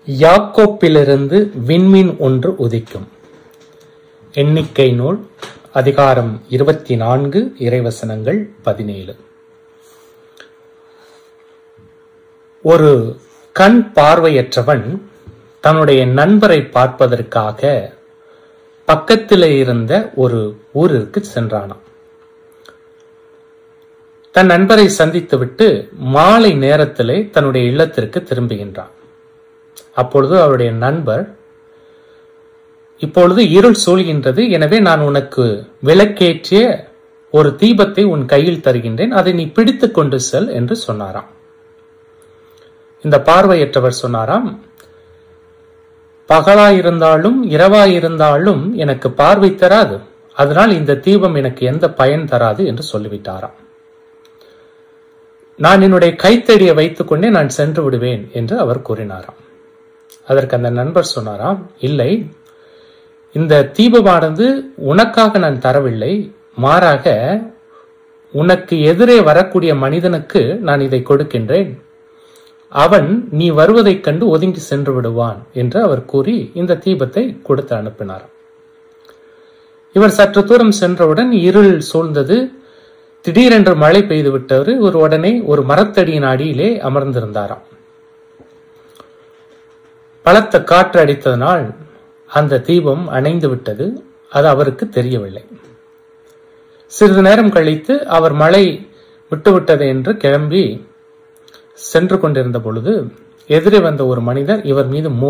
யாக்கோப்பிலிருந்து விண்மீன் ஒன்று உதிக்கும். எண்ணிக்கை நூல் அதிகாரம் 24 இறைவசனங்கள் 17. ஒரு கண் பார்வையற்றவன் தன்னுடைய நண்பரை பார்ப்பதற்காக பக்கத்திலே இருந்த ஒரு ஊருக்கு சென்றானாம். தன் நண்பரை சந்தித்துவிட்டு மாலை நேரத்திலே தன்னுடைய இல்லத்திற்கு திரும்புகின்றான். அப்பொழுது அவருடைய நண்பர், இப்பொழுது இருள் சூழ்கின்றது, எனவே நான் உனக்கு விளக்கேற்றிய ஒரு தீபத்தை உன் கையில் தருகின்றேன், அதை நீ பிடித்துக் கொண்டு செல் என்று சொன்னாராம். இந்த பார்வையற்றவர் சொன்னாராம், பகலாயிருந்தாலும் இரவாயிருந்தாலும் எனக்கு பார்வை தராது, அதனால் இந்த தீபம் எனக்கு எந்த பயன் தராது என்று சொல்லிவிட்டாராம். நான் என்னுடைய கைத்தடியை வைத்துக் கொண்டே நான் சென்று விடுவேன் என்று அவர் கூறினாராம். அதற்கு அந்த நண்பர் சொன்னாராம், இல்லை, இந்த தீபமானது உனக்காக நான் தரவில்லை, மாறாக உனக்கு எதிரே வரக்கூடிய மனிதனுக்கு நான் இதை கொடுக்கின்றேன், அவன் நீ வருவதைக் கண்டு ஒதுங்கி சென்று விடுவான் என்று அவர் கூறி இந்த தீபத்தை கொடுத்து அனுப்பினார். இவர் சற்று தூரம் சென்றவுடன் இருள் சூழ்ந்தது. திடீரென்று மழை பெய்து விட்டவர் இவர் உடனே ஒரு மரத்தடியின் அடியிலே அமர்ந்திருந்தாராம். பலத்த காற்று அடித்ததனால் அந்த தீபம் அணைந்து விட்டது. அது அவருக்கு தெரியவில்லை. சிறிது நேரம் கழித்து அவர் மழை விட்டுவிட்டது என்று கிளம்பி சென்று கொண்டிருந்த பொழுது எதிரே வந்த ஒரு மனிதர் இவர்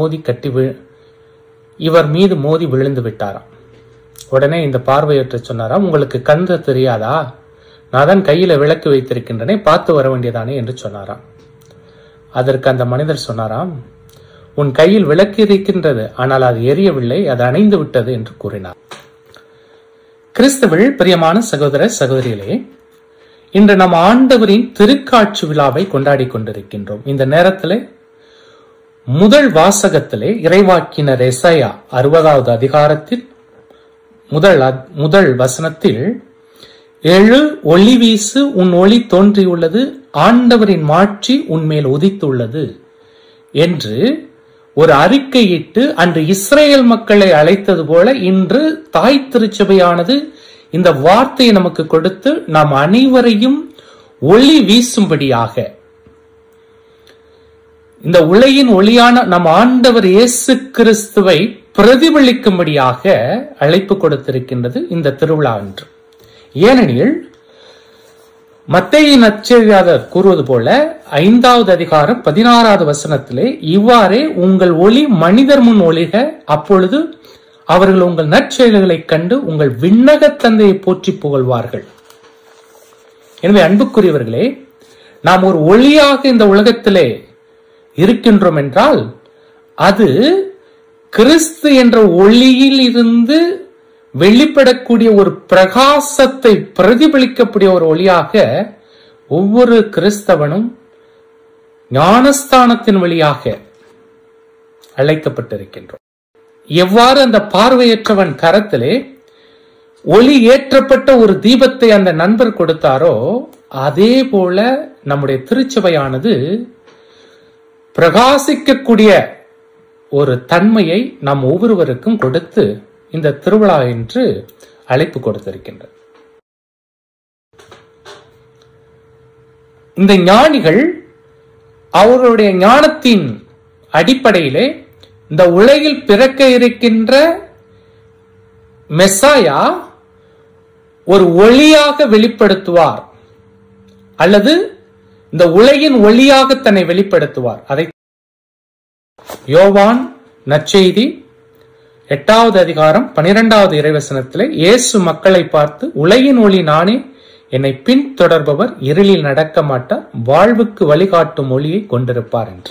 மீது மோதி விழுந்து விட்டாராம். உடனே இந்த பார்வையற்ற சொன்னாராம், உங்களுக்கு கண்டு தெரியாதா, நான் தான் கையில விளக்கு வைத்திருக்கின்றனே, பார்த்து வர வேண்டியதானே என்று சொன்னாராம். அதற்கு அந்த மனிதர் சொன்னாராம், உன் கையில் விளக்கு இருக்கின்றது, ஆனால் அது எரியவில்லை, அது அணைந்து விட்டது என்று கூறினார். கிறிஸ்துவில் பிரியமான சகோதர சகோதரிகளே, இன்று நம் ஆண்டவரின் திருக்காட்சி விழாவை கொண்டாடி கொண்டிருக்கின்றோம். இந்த நேரத்திலே முதல் வாசகத்திலே இறைவாக்கினர் எசாயா 60வது அதிகாரத்தில் முதல் வசனத்தில், எழு, ஒளி வீசு, உன் ஒளி தோன்றியுள்ளது, ஆண்டவரின் மாட்சி உன்மேல் உதித்துள்ளது என்று ஒரு அறிக்கையிட்டு அன்று இஸ்ரேல் மக்களை அழைத்தது போல இன்று தாய் திருச்சபையானது இந்த வார்த்தையை நமக்கு கொடுத்து நாம் அனைவரையும் ஒளி வீசும்படியாக, இந்த உலகின் ஒளியான நம் ஆண்டவர் இயேசு கிறிஸ்துவை பிரதிபலிக்கும்படியாக அழைப்பு கொடுத்திருக்கின்றது இந்த திருவிழா அன்று. ஏனெனில் மத்தேயு நற்செய்தியாளர் கூறுவது போல 5வது அதிகாரம் 16வது வசனத்திலே, இவ்வாறே உங்கள் ஒளி மனிதர் முன் ஒளிக, அப்பொழுது அவர்கள் உங்கள் நற்செயல்களை கண்டு உங்கள் விண்ணக தந்தையை போற்றி புகழ்வார்கள். எனவே அன்புக்குரியவர்களே, நாம் ஒரு ஒளியாக இந்த உலகத்திலே இருக்கின்றோம் என்றால் அது கிறிஸ்து என்ற ஒளியில் இருந்து வெளிப்படக்கூடிய ஒரு பிரகாசத்தை பிரதிபலிக்கக்கூடிய ஒரு ஒளியாக ஒவ்வொரு கிறிஸ்தவனும் ஞானஸ்தானத்தின் வழியாக அழைக்கப்பட்டிருக்கின்றோம். எவ்வாறு அந்த பார்வையற்றவன் கரத்திலே ஒளி ஏற்றப்பட்ட ஒரு தீபத்தை அந்த நண்பர் கொடுத்தாரோ, அதே போல நம்முடைய திருச்சபையானது பிரகாசிக்கக்கூடிய ஒரு தன்மையை நாம் ஒவ்வொருவருக்கும் கொடுத்து இந்த திருவிழா என்று அழைப்பு கொடுத்திருக்கின்றது. இந்த ஞானிகள் அவர்களுடைய ஞானத்தின் அடிப்படையிலே இந்த உலகில் பிறக்க இருக்கின்ற மெசாயா ஒரு ஒளியாக வெளிப்படுத்துவார், அல்லது இந்த உலகின் ஒளியாக தன்னை வெளிப்படுத்துவார். அதை யோவான் நற்செய்தி 8வது அதிகாரம் 12வது இறைவசனத்திலே இயேசு மக்களை பார்த்து, உலகின் ஒளி நானே, என்னை பின் தொடர்பவர் இருளில் நடக்க மாட்டார், வாழ்வுக்கு வழிகாட்டும் ஒளியை கொண்டிருப்பார் என்று.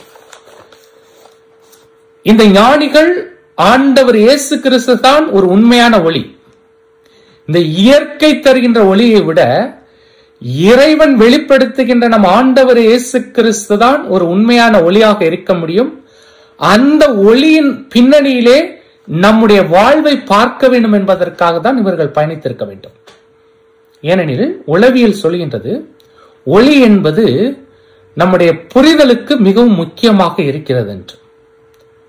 இந்த ஞானிகள் ஆண்டவர் இயேசு கிறிஸ்து தான் ஒரு உண்மையான ஒளி. இந்த இயற்கை தருகின்ற ஒளியை விட இறைவன் வெளிப்படுத்துகின்ற நம் ஆண்டவர் இயேசு கிறிஸ்து தான் ஒரு உண்மையான ஒளியாக இருக்க முடியும். அந்த ஒளியின் பின்னணியிலே நம்முடைய வாழ்வை பார்க்க வேண்டும் என்பதற்காக தான் இவர்கள் பயணித்திருக்க வேண்டும். ஏனெனில் உளவியல் சொல்கின்றது, ஒளி என்பது நம்முடைய புரிதலுக்கு மிகவும் முக்கியமாக இருக்கிறது என்று.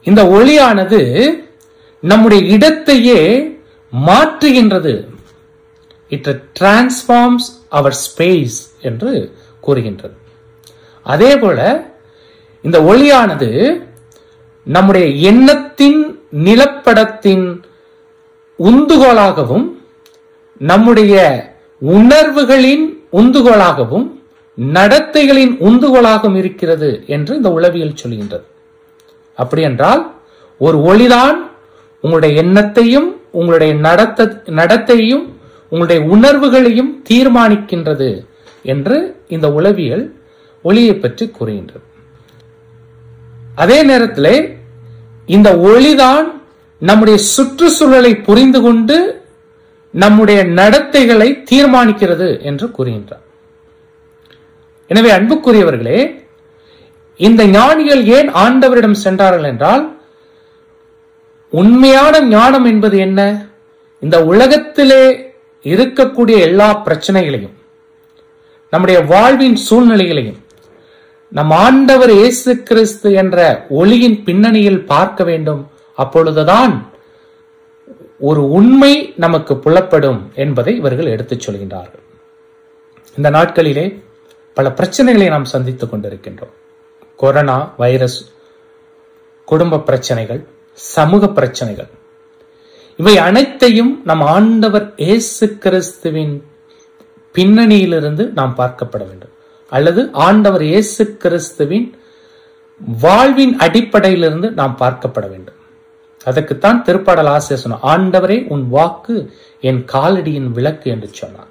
இந்த ஒளியானது நம்முடைய இடத்தையே மாற்றுகின்றது. இட் டிரான்ஸ்ஃபார்ம்ஸ் அவர் ஸ்பேஸ் என்று கூறுகின்றது. அதே போல இந்த ஒளியானது நம்முடைய எண்ணத்தின் நிலப்படத்தின் உந்துகோலாகவும் நம்முடைய உணர்வுகளின் உந்துகோலாகவும் நடத்தைகளின் உந்துகோலாகவும் இருக்கிறது என்று இந்த உளவியல் சொல்கின்றது. அப்படி என்றால் ஒரு ஒளிதான் உங்களுடைய எண்ணத்தையும் உங்களுடைய நடத்தையும் உங்களுடைய உணர்வுகளையும் தீர்மானிக்கின்றது என்று இந்த உளவியல் ஒளியை பற்றி கூறுகின்றது. அதே நேரத்தில் இந்த ஒளிதான் நம்முடைய சுற்றுச்சூழலை புரிந்து கொண்டு நம்முடைய நடத்தைகளை தீர்மானிக்கிறது என்று கூறுகின்றார். எனவே அன்புக்குரியவர்களே, இந்த ஞானிகள் ஏன் ஆண்டவரிடம் சென்றார்கள் என்றால், உண்மையான ஞானம் என்பது என்ன? இந்த உலகத்திலே இருக்கக்கூடிய எல்லா பிரச்சனைகளையும் நம்முடைய வாழ்வின் சூழ்நிலைகளையும் நம் ஆண்டவர் இயேசு கிறிஸ்து என்ற ஒளியின் பின்னணியில் பார்க்க வேண்டும். அப்பொழுதுதான் ஒரு உண்மை நமக்கு புலப்படும் என்பதை இவர்கள் எடுத்துச் சொல்கின்றார்கள். இந்த நாட்களிலே பல பிரச்சனைகளை நாம் சந்தித்துக் கொண்டிருக்கின்றோம். கொரோனா வைரஸ், குடும்ப பிரச்சனைகள், சமூக பிரச்சனைகள், இவை அனைத்தையும் நம் ஆண்டவர் இயேசு கிறிஸ்துவின் பின்னணியிலிருந்து நாம் பார்க்கப்பட வேண்டும். அல்லது ஆண்டவர் இயேசு கிறிஸ்துவின் வாழ்வின் அடிப்படையிலிருந்து நாம் பார்க்கப்பட வேண்டும். அதற்குத்தான் திருப்பாடல் ஆசிரியர் சொன்னார், ஆண்டவரே உன் வாக்கு என் காலடியின் விளக்கு என்று சொன்னார்.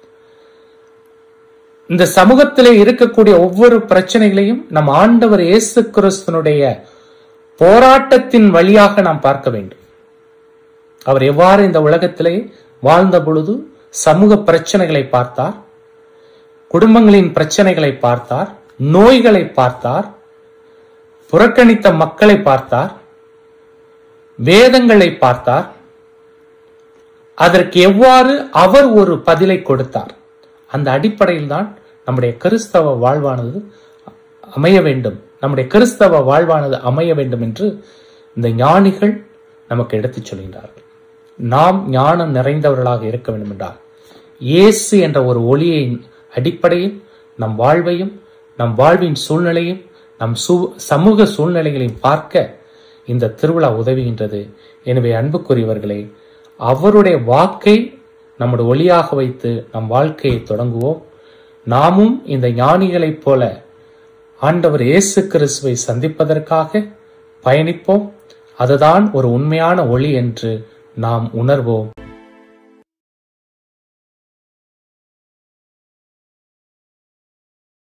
இந்த சமூகத்திலே இருக்கக்கூடிய ஒவ்வொரு பிரச்சனைகளையும் நம் ஆண்டவர் இயேசு கிறிஸ்துனுடைய போராட்டத்தின் வழியாக நாம் பார்க்க வேண்டும். அவர் எவ்வாறு இந்த உலகத்திலே வாழ்ந்த பொழுது சமூக பிரச்சனைகளை பார்த்தார், குடும்பங்களின் பிரச்சனைகளை பார்த்தார், நோய்களை பார்த்தார், புறக்கணித்த மக்களை பார்த்தார், வேதங்களை பார்த்தார், அதற்கு எவ்வாறு அவர் ஒரு பதிலை கொடுத்தார். அந்த அடிப்படையில் தான் நம்முடைய கிறிஸ்தவ வாழ்வானது அமைய வேண்டும். நம்முடைய கிறிஸ்தவ வாழ்வானது அமைய வேண்டும் என்று இந்த ஞானிகள் நமக்கு எடுத்துச் சொல்கின்றார்கள். நாம் ஞானம் நிறைந்தவர்களாக இருக்க வேண்டும் என்றால் இயேசு என்ற ஒரு ஒளியின் அடிப்படையில் நம் வாழ்வையும் நம் வாழ்வின் சூழ்நிலையும் நம் சமூக சூழ்நிலைகளையும் பார்க்க இந்த திருவிழா உதவுகின்றது. எனவே அன்புக்குரியவர்களே, அவருடைய வாக்கை நம்முடைய ஒளியாக வைத்து நம் வாழ்க்கையை தொடங்குவோம். நாமும் இந்த ஞானிகளைப் போல ஆண்டவர் இயேசு கிறிஸ்துவை சந்திப்பதற்காக பயணிப்போம். அதுதான் ஒரு உண்மையான ஒளி என்று நாம் உணர்வோம்.